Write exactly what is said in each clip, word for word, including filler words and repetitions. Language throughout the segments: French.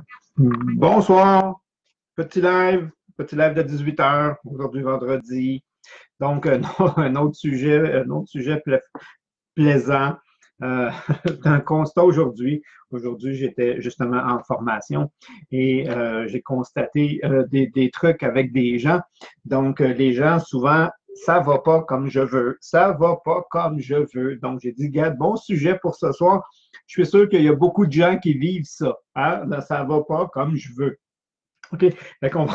Bonsoir, petit live, petit live de dix-huit heures, aujourd'hui vendredi. Donc, un, un autre sujet, un autre sujet pla plaisant. Euh, un constat aujourd'hui. Aujourd'hui, j'étais justement en formation et euh, j'ai constaté euh, des, des trucs avec des gens. Donc, euh, les gens, souvent, ça va pas comme je veux. Ça va pas comme je veux. Donc, j'ai dit, gars, bon sujet pour ce soir. Je suis sûr qu'il y a beaucoup de gens qui vivent ça. Hein? Là, ça va pas comme je veux. OK. Fait qu'on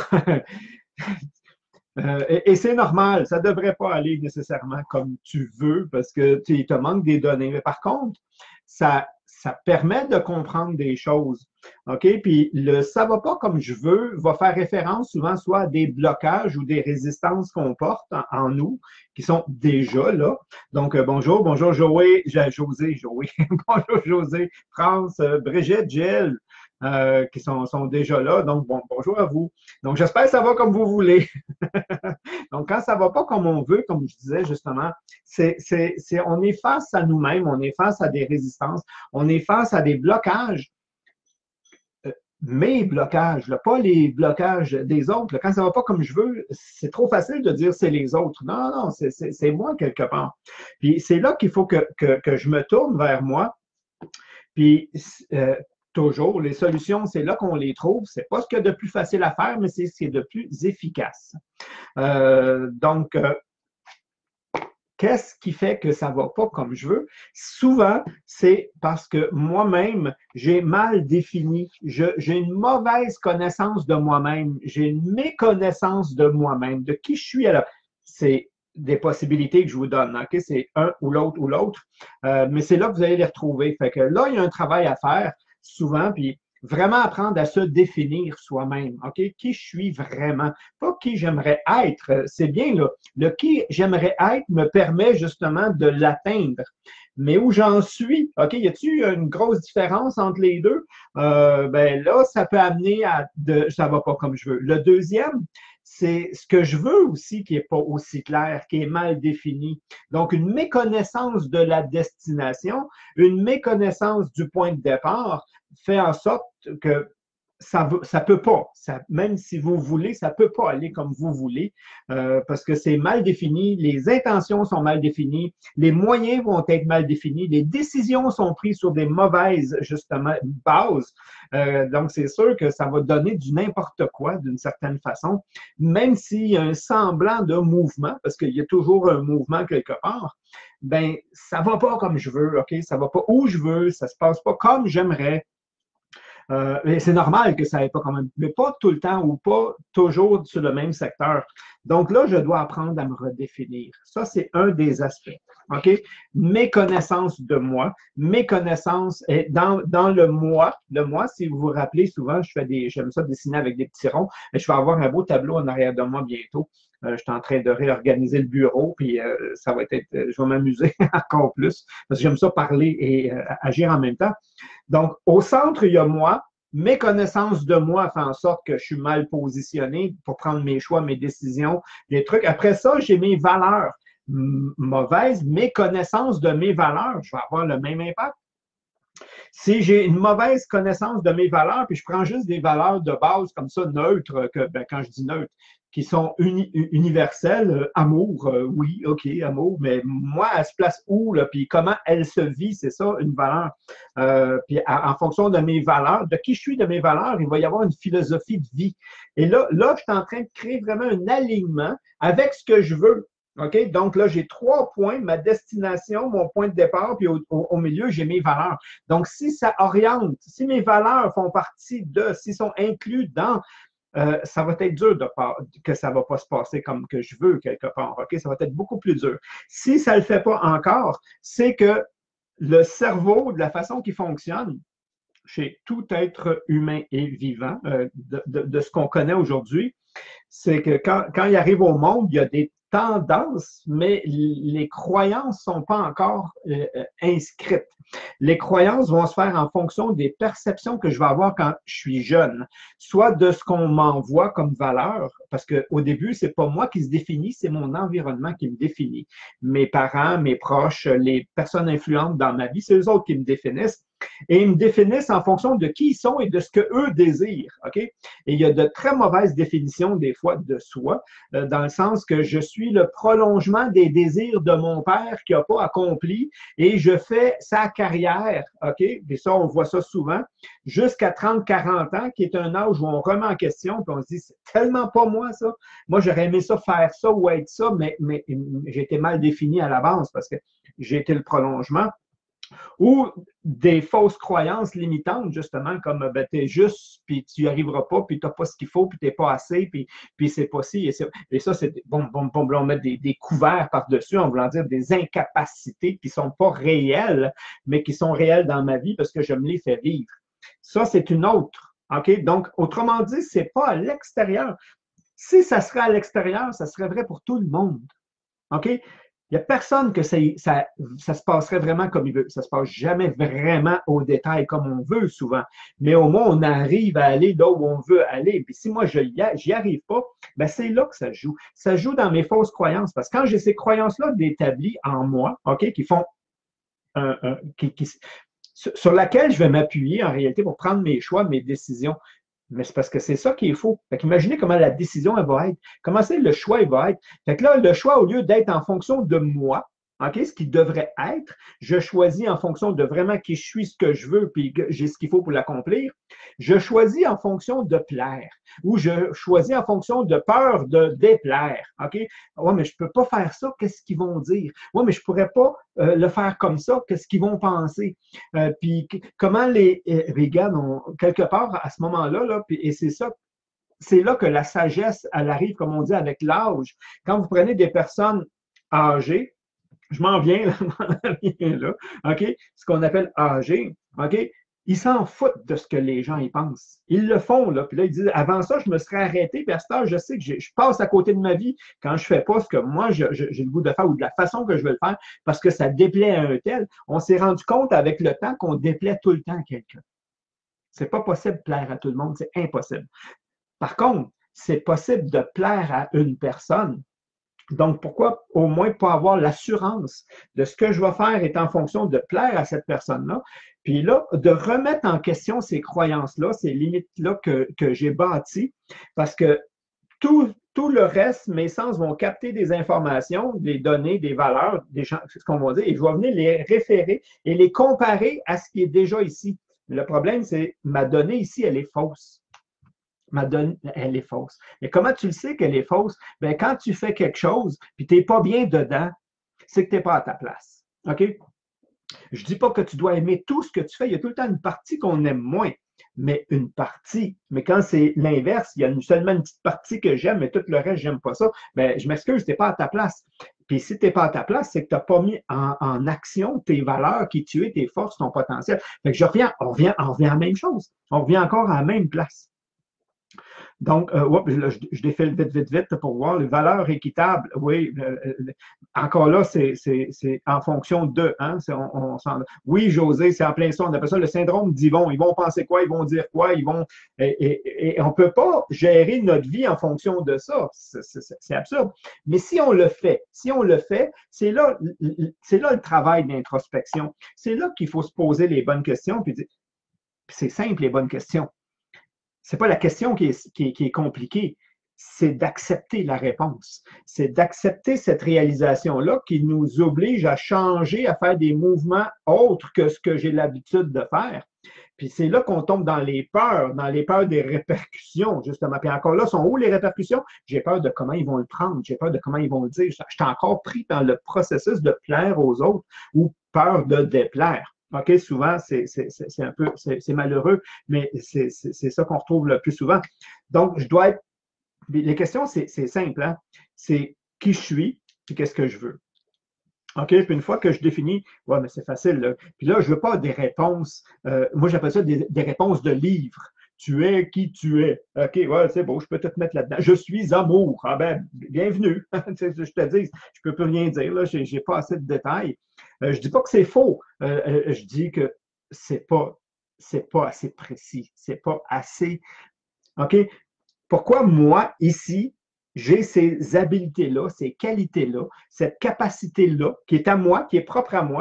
euh, et, et c'est normal, ça ne devrait pas aller nécessairement comme tu veux parce que tu il te manque des données. Mais par contre, ça, ça permet de comprendre des choses. OK? Puis le ça va pas comme je veux va faire référence souvent soit à des blocages ou des résistances qu'on porte en, en nous qui sont déjà là. Donc, euh, bonjour, bonjour Joé, José, Joé, bonjour José, France, euh, Brigitte, Gilles, euh, qui sont, sont déjà là. Donc, bon, bonjour à vous. Donc, j'espère que ça va comme vous voulez. Donc, quand ça ne va pas comme on veut, comme je disais justement, c'est, c'est, c'est, on est face à nous-mêmes, on est face à des résistances, on est face à des blocages. Euh, mes blocages, là, pas les blocages des autres. Là. Quand ça ne va pas comme je veux, c'est trop facile de dire c'est les autres. Non, non, c'est, c'est, c'est moi quelque part. Puis c'est là qu'il faut que, que, que je me tourne vers moi. Puis euh, toujours, les solutions, c'est là qu'on les trouve. C'est pas ce qu'il y a de plus facile à faire, mais c'est ce qui est de plus efficace. Euh, donc, euh, qu'est-ce qui fait que ça ne va pas comme je veux? Souvent, c'est parce que moi-même, j'ai mal défini. Je, j'ai une mauvaise connaissance de moi-même. J'ai une méconnaissance de moi-même, de qui je suis. Alors, c'est des possibilités que je vous donne. Okay? C'est un ou l'autre ou l'autre. Euh, mais c'est là que vous allez les retrouver. Fait que là, il y a un travail à faire souvent. Puis, vraiment apprendre à se définir soi-même. OK? Qui je suis vraiment? Pas qui j'aimerais être. C'est bien, là. Le qui j'aimerais être me permet justement de l'atteindre. Mais où j'en suis, OK, y a-t-il une grosse différence entre les deux? Euh, ben là, ça peut amener à de ça va pas comme je veux. Le deuxième, c'est ce que je veux aussi qui est pas aussi clair, qui est mal défini. Donc, une méconnaissance de la destination, une méconnaissance du point de départ fait en sorte que ça ne ça peut pas, ça, même si vous voulez, ça ne peut pas aller comme vous voulez euh, parce que c'est mal défini, les intentions sont mal définies, les moyens vont être mal définis, les décisions sont prises sur des mauvaises, justement, bases. Euh, donc, c'est sûr que ça va donner du n'importe quoi d'une certaine façon, même s'il y a un semblant de mouvement, parce qu'il y a toujours un mouvement quelque part, ben ça ne va pas comme je veux, OK? Ça ne va pas où je veux, ça ne se passe pas comme j'aimerais. Euh, mais c'est normal que ça n'aille pas quand même, mais pas tout le temps ou pas toujours sur le même secteur. Donc là, je dois apprendre à me redéfinir. Ça, c'est un des aspects. OK? Mes connaissances de moi, mes connaissances dans, dans le moi. Le moi, si vous vous rappelez, souvent, je fais des, j'aime ça dessiner avec des petits ronds. Et je vais avoir un beau tableau en arrière de moi bientôt. Euh, je suis en train de réorganiser le bureau, puis euh, ça va être, je vais m'amuser encore plus, parce que j'aime ça parler et euh, agir en même temps. Donc, au centre, il y a moi. Mes connaissances de moi font en sorte que je suis mal positionné pour prendre mes choix, mes décisions, les trucs. Après ça, j'ai mes valeurs mauvaises. Mes connaissances de mes valeurs, je vais avoir le même impact. Si j'ai une mauvaise connaissance de mes valeurs, puis je prends juste des valeurs de base comme ça, neutres, que, ben, quand je dis neutres, qui sont uni universelles, euh, amour, euh, oui, OK, amour, mais moi, elle se place où, là, puis comment elle se vit, c'est ça, une valeur. Euh, puis à, en fonction de mes valeurs, de qui je suis, de mes valeurs, il va y avoir une philosophie de vie. Et là, là, je suis en train de créer vraiment un alignement avec ce que je veux. OK? Donc là, j'ai trois points, ma destination, mon point de départ, puis au, au, au milieu, j'ai mes valeurs. Donc, si ça oriente, si mes valeurs font partie de, s'ils sont inclus dans, euh, ça va être dur de pas, que ça ne va pas se passer comme que je veux quelque part. OK? Ça va être beaucoup plus dur. Si ça ne le fait pas encore, c'est que le cerveau, de la façon qu'il fonctionne, chez tout être humain et vivant, euh, de, de, de ce qu'on connaît aujourd'hui, c'est que quand, quand il arrive au monde, il y a des tendances, mais les croyances ne sont pas encore euh, inscrites. Les croyances vont se faire en fonction des perceptions que je vais avoir quand je suis jeune, soit de ce qu'on m'envoie comme valeur, parce qu'au début, ce n'est pas moi qui se définit, c'est mon environnement qui me définit. Mes parents, mes proches, les personnes influentes dans ma vie, c'est eux autres qui me définissent. et ils me définissent en fonction de qui ils sont et de ce que eux désirent. OK? Et il y a de très mauvaises définitions des fois de soi, euh, dans le sens que je suis le prolongement des désirs de mon père qui n'a pas accompli et je fais sa carrière. OK? Et ça, on voit ça souvent, jusqu'à trente quarante ans, qui est un âge où on remet en question, puis on se dit, c'est tellement pas moi, ça. Moi, j'aurais aimé ça, faire ça ou être ça, mais, mais j'ai été mal défini à l'avance parce que j'ai été le prolongement. Ou des fausses croyances limitantes, justement, comme ben, tu es juste, puis tu n'y arriveras pas, puis tu n'as pas ce qu'il faut, puis tu n'es pas assez, puis, puis c'est pas si. Et, et ça, c'est bon, bon, bon, on met des, des couverts par-dessus en voulant dire des incapacités qui ne sont pas réelles, mais qui sont réelles dans ma vie parce que je me les fais vivre. Ça, c'est une autre. OK? Donc, autrement dit, ce n'est pas à l'extérieur. Si ça serait à l'extérieur, ça serait vrai pour tout le monde. OK? Il n'y a personne que ça, ça, ça se passerait vraiment comme il veut. Ça ne se passe jamais vraiment au détail comme on veut souvent. Mais au moins, on arrive à aller là où on veut aller. Puis si moi, je n'y arrive pas, ben c'est là que ça joue. Ça joue dans mes fausses croyances. Parce que quand j'ai ces croyances-là d'établies en moi, OK, qui font un, un, qui, qui, sur laquelle je vais m'appuyer en réalité pour prendre mes choix, mes décisions. Mais c'est parce que c'est ça qui est faux. Fait qu'imaginez comment la décision elle va être. Comment c'est le choix il va être. Fait que là, le choix, au lieu d'être en fonction de moi, OK, ce qui devrait être, je choisis en fonction de vraiment qui je suis, ce que je veux, puis j'ai ce qu'il faut pour l'accomplir. Je choisis en fonction de plaire ou je choisis en fonction de peur de déplaire. OK? Ouais, mais je ne peux pas faire ça, qu'est-ce qu'ils vont dire? Ouais, mais je ne pourrais pas euh, le faire comme ça, qu'est-ce qu'ils vont penser? Euh, puis comment les euh, regarde, on, quelque part à ce moment-là, là, puis, et c'est ça. C'est là que la sagesse, elle arrive, comme on dit, avec l'âge. Quand vous prenez des personnes âgées, je m'en viens là, là, OK? Ce qu'on appelle âgé, OK? Ils s'en foutent de ce que les gens y pensent. Ils le font, là. Puis là, ils disent, avant ça, je me serais arrêté, puis à cette heure, je sais que je passe à côté de ma vie quand je fais pas ce que moi, j'ai le goût de faire ou de la façon que je veux le faire parce que ça déplaît à un tel. On s'est rendu compte avec le temps qu'on déplaît tout le temps à quelqu'un. C'est pas possible de plaire à tout le monde, c'est impossible. Par contre, c'est possible de plaire à une personne. Donc, pourquoi au moins pas avoir l'assurance de ce que je vais faire est en fonction de plaire à cette personne-là. Puis là, de remettre en question ces croyances-là, ces limites-là que, que j'ai bâties, parce que tout, tout le reste, mes sens vont capter des informations, des données, des valeurs, des ce qu'on va dire, et je vais venir les référer et les comparer à ce qui est déjà ici. Le problème, c'est ma donnée ici, elle est fausse. Ma donnée, elle est fausse. Et comment tu le sais qu'elle est fausse? Bien, quand tu fais quelque chose puis tu n'es pas bien dedans, c'est que tu n'es pas à ta place. OK? Je ne dis pas que tu dois aimer tout ce que tu fais. Il y a tout le temps une partie qu'on aime moins, mais une partie. Mais quand c'est l'inverse, il y a seulement une petite partie que j'aime, mais tout le reste, je n'aime pas ça. Bien, je m'excuse, tu n'es pas à ta place. Puis si tu n'es pas à ta place, c'est que tu n'as pas mis en, en, action tes valeurs qui tuent tes forces, ton potentiel. Fait que je reviens, on revient, on revient à la même chose. On revient encore à la même place. Donc, euh, ouais, je, je défile vite, vite, vite pour voir les valeurs équitables. Oui, euh, encore là, c'est en fonction de. Hein, on, on oui, José, c'est en plein ça. On appelle ça le syndrome d'Yvon. Ils vont penser quoi? Ils vont dire quoi? Ils vont. Et, et, et on ne peut pas gérer notre vie en fonction de ça. C'est absurde. Mais si on le fait, si on le fait, c'est là, c'est là le travail d'introspection. C'est là qu'il faut se poser les bonnes questions. Puis, puis c'est simple, les bonnes questions. Ce n'est pas la question qui est, qui est, qui est compliquée, c'est d'accepter la réponse. C'est d'accepter cette réalisation-là qui nous oblige à changer, à faire des mouvements autres que ce que j'ai l'habitude de faire. Puis c'est là qu'on tombe dans les peurs, dans les peurs des répercussions, justement. Puis encore là, sont où les répercussions? J'ai peur de comment ils vont le prendre, j'ai peur de comment ils vont le dire. Je suis encore pris dans le processus de plaire aux autres ou peur de déplaire. OK, souvent, c'est un peu, c'est malheureux, mais c'est ça qu'on retrouve le plus souvent. Donc, je dois être, les questions, c'est simple, hein? C'est qui je suis, puis qu'est-ce que je veux. OK, puis une fois que je définis, ouais, mais c'est facile, là. Puis là, je ne veux pas des réponses, euh, moi j'appelle ça des, des réponses de livres. Tu es qui tu es. OK, ouais, c'est bon, je peux te mettre là-dedans. Je suis amour. Ah ben, bienvenue. Je te dis, je ne peux plus rien dire, là, je n'ai pas assez de détails. Euh, je ne dis pas que c'est faux. Euh, euh, je dis que c'est pas, c'est pas assez précis. C'est pas assez. OK? Pourquoi moi, ici, j'ai ces habiletés-là, ces qualités-là, cette capacité-là, qui est à moi, qui est propre à moi,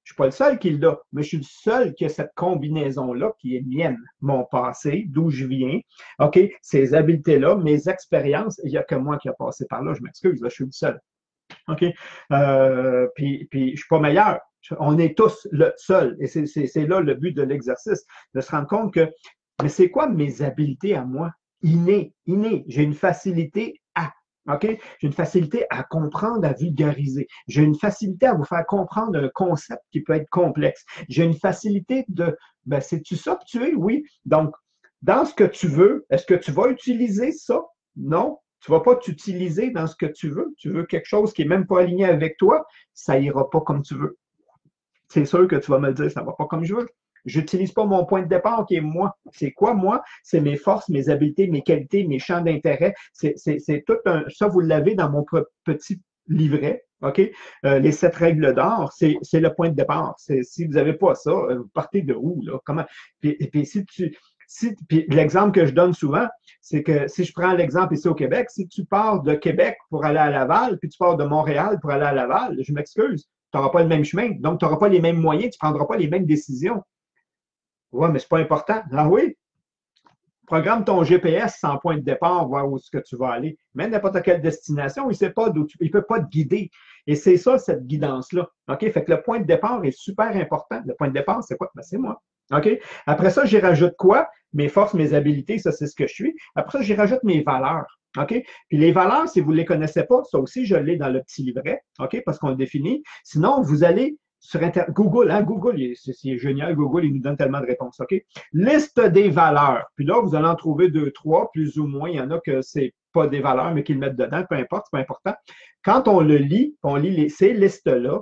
Je ne suis pas le seul qui l'a, mais je suis le seul qui a cette combinaison-là qui est mienne. Mon passé, d'où je viens, OK, ces habiletés-là, mes expériences, il n'y a que moi qui a passé par là, je m'excuse, là, je suis le seul. OK? Euh, puis, puis, je ne suis pas meilleur. On est tous le seul. Et c'est là le but de l'exercice, de se rendre compte que, mais c'est quoi mes habiletés à moi? Inné, inné. J'ai une facilité à. OK? J'ai une facilité à comprendre, à vulgariser. J'ai une facilité à vous faire comprendre un concept qui peut être complexe. J'ai une facilité de, ben, c'est-tu ça que tu es? Oui. Donc, dans ce que tu veux, est-ce que tu vas utiliser ça? Non. Tu ne vas pas t'utiliser dans ce que tu veux. Tu veux quelque chose qui n'est même pas aligné avec toi, ça ira pas comme tu veux. C'est sûr que tu vas me le dire, ça ne va pas comme je veux. Je n'utilise pas mon point de départ qui est moi. C'est quoi moi? C'est mes forces, mes habiletés, mes qualités, mes champs d'intérêt. C'est tout un. Ça, vous l'avez dans mon petit livret. OK? Euh, les sept règles d'or, c'est le point de départ. Si vous n'avez pas ça, vous partez de où? Là? Comment? Puis, et puis si tu. Si, puis l'exemple que je donne souvent, c'est que si je prends l'exemple ici au Québec, si tu pars de Québec pour aller à Laval, puis tu pars de Montréal pour aller à Laval, je m'excuse, tu n'auras pas le même chemin, donc tu n'auras pas les mêmes moyens, tu ne prendras pas les mêmes décisions. Oui, mais ce n'est pas important. Ah oui? Programme ton G P S sans point de départ, voir où est-ce que tu vas aller. Même n'importe quelle destination, il ne sait pas d'où tu, il ne peut pas te guider. Et c'est ça, cette guidance-là. OK? Fait que le point de départ est super important. Le point de départ, c'est quoi? Ben, c'est moi. OK? Après ça, j'y rajoute quoi? Mes forces, mes habiletés, ça, c'est ce que je suis. Après ça, j'y rajoute mes valeurs. OK? Puis les valeurs, si vous ne les connaissez pas, ça aussi, je l'ai dans le petit livret. OK? Parce qu'on le définit. Sinon, vous allez sur Internet. Google, hein? Google, c'est génial. Google, il nous donne tellement de réponses. OK? Liste des valeurs. Puis là, vous allez en trouver deux, trois, plus ou moins. Il y en a que c'est pas des valeurs, mais qu'ils le mettent dedans. Peu importe, c'est pas important. Quand on le lit, on lit les, ces listes-là,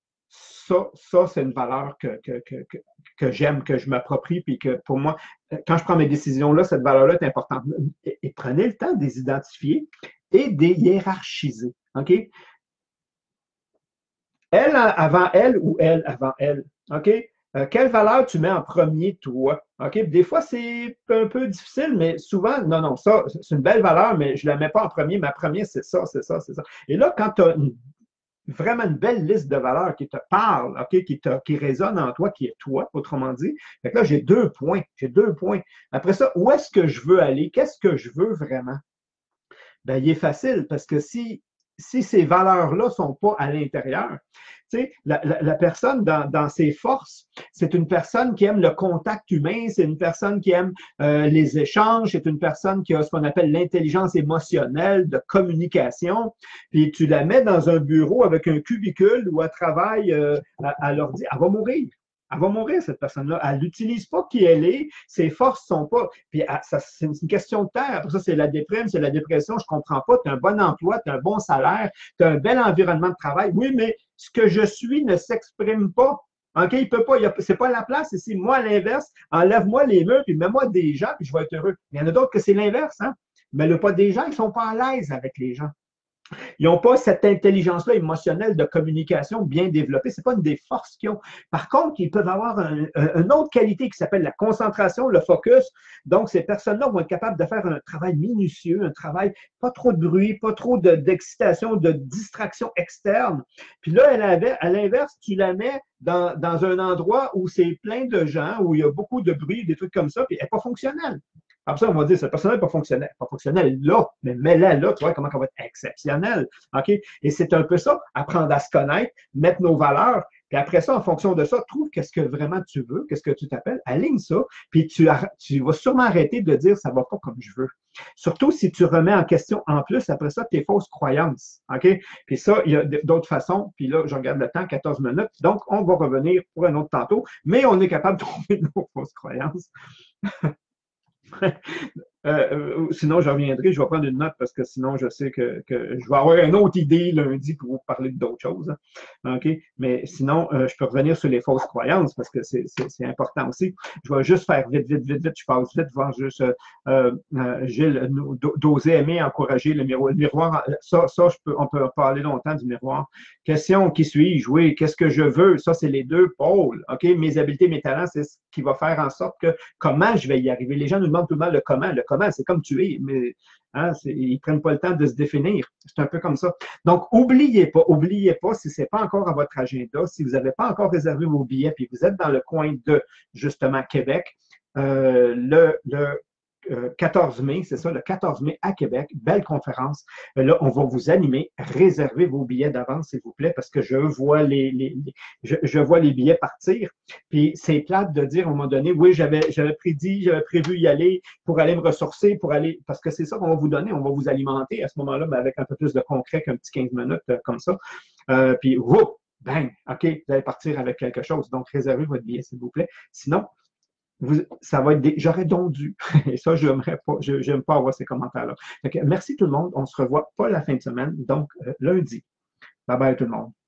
ça, ça c'est une valeur que, que, que, que, que j'aime, que je m'approprie, puis que pour moi, quand je prends mes décisions-là, cette valeur-là est importante. Et, et prenez le temps de les identifier et de les hiérarchiser. OK? Elle avant elle ou elle avant elle. OK? Euh, quelle valeur tu mets en premier, toi? OK? Des fois, c'est un peu difficile, mais souvent, non, non, ça, c'est une belle valeur, mais je ne la mets pas en premier. Ma première, c'est ça, c'est ça, c'est ça. Et là, quand tu as une, vraiment une belle liste de valeurs qui te parle, OK? Qui, te, qui résonne en toi, qui est toi, autrement dit, fait que là, j'ai deux points. J'ai deux points. Après ça, où est-ce que je veux aller? Qu'est-ce que je veux vraiment? Ben, il est facile parce que si si ces valeurs-là ne sont pas à l'intérieur, tu sais, la, la, la personne dans, dans ses forces, c'est une personne qui aime le contact humain, c'est une personne qui aime euh, les échanges, c'est une personne qui a ce qu'on appelle l'intelligence émotionnelle, de communication, puis tu la mets dans un bureau avec un cubicule où elle travaille euh, à, à l'ordi, elle va mourir. Elle va mourir, cette personne-là. Elle n'utilise pas qui elle est. Ses forces sont pas. Puis c'est une question de temps. Après ça, c'est la déprime, c'est la dépression. Je comprends pas. Tu as un bon emploi, tu as un bon salaire, tu as un bel environnement de travail. Oui, mais ce que je suis ne s'exprime pas. OK? Il peut pas. C'est pas la place ici. Moi, à l'inverse, enlève-moi les murs, puis mets-moi des gens, puis je vais être heureux. Il y en a d'autres que c'est l'inverse, hein? Mais le pas des gens, ils sont pas à l'aise avec les gens. Ils n'ont pas cette intelligence-là émotionnelle de communication bien développée. Ce n'est pas une des forces qu'ils ont. Par contre, ils peuvent avoir un, un, une autre qualité qui s'appelle la concentration, le focus. Donc, ces personnes-là vont être capables de faire un travail minutieux, un travail pas trop de bruit, pas trop d'excitation, de, de distraction externe. Puis là, à l'inverse, tu la mets dans, dans un endroit où c'est plein de gens, où il y a beaucoup de bruit, des trucs comme ça, puis elle n'est pas fonctionnelle. Après ça, on va dire, cette personne n'est pas fonctionnelle. Pas fonctionnelle là, mais mets-la là, tu vois comment elle va être exceptionnelle. OK? Et c'est un peu ça, apprendre à se connaître, mettre nos valeurs, puis après ça, en fonction de ça, trouve qu'est-ce que vraiment tu veux, qu'est-ce que tu t'appelles, aligne ça, puis tu, tu vas sûrement arrêter de dire ça ne va pas comme je veux. Surtout si tu remets en question en plus, après ça, tes fausses croyances. OK? Puis ça, il y a d'autres façons. Puis là, je regarde le temps, quatorze minutes. Donc, on va revenir pour un autre tantôt, mais on est capable de trouver nos fausses croyances. Euh, sinon, je reviendrai, je vais prendre une note parce que sinon, je sais que, que je vais avoir une autre idée lundi pour vous parler d'autres choses. Hein. OK? Mais sinon, euh, je peux revenir sur les fausses croyances parce que c'est important aussi. Je vais juste faire vite, vite, vite, vite. Je passe vite, voir juste euh, euh, Gilles, d'oser aimer, encourager le miroir. Le miroir, ça, ça je peux, on peut parler longtemps du miroir. Question, qui suis-je? Oui, qu'est-ce que je veux? Ça, c'est les deux pôles. OK? Mes habiletés, mes talents, c'est ce qui va faire en sorte que comment je vais y arriver. Les gens nous demandent tout le temps le comment. Le comment, c'est comme tu es, mais hein, ils ne prennent pas le temps de se définir. C'est un peu comme ça. Donc, oubliez pas, oubliez pas, si ce n'est pas encore à votre agenda, si vous n'avez pas encore réservé vos billets, puis vous êtes dans le coin de, justement, Québec, euh, le, le euh, quatorze mai, c'est ça, le quatorze mai à Québec, belle conférence. Euh, là, on va vous animer. Réservez vos billets d'avance, s'il vous plaît, parce que je vois les, les, les je, je, vois les billets partir. Puis c'est plate de dire à un moment donné, oui, j'avais, j'avais prédit, j'avais prévu y aller pour aller me ressourcer, pour aller, parce que c'est ça qu'on va vous donner, on va vous alimenter à ce moment-là, mais avec un peu plus de concret qu'un petit quinze minutes euh, comme ça. Euh, puis, whoop, bang, OK, vous allez partir avec quelque chose. Donc, réservez votre billet, s'il vous plaît. Sinon, Vous, ça va être des. J'aurais donc dû. Et ça, je n'aimerais pas. Je n'aime pas avoir ces commentaires-là. Merci tout le monde. On se revoit pas la fin de semaine, donc euh, lundi. Bye bye tout le monde.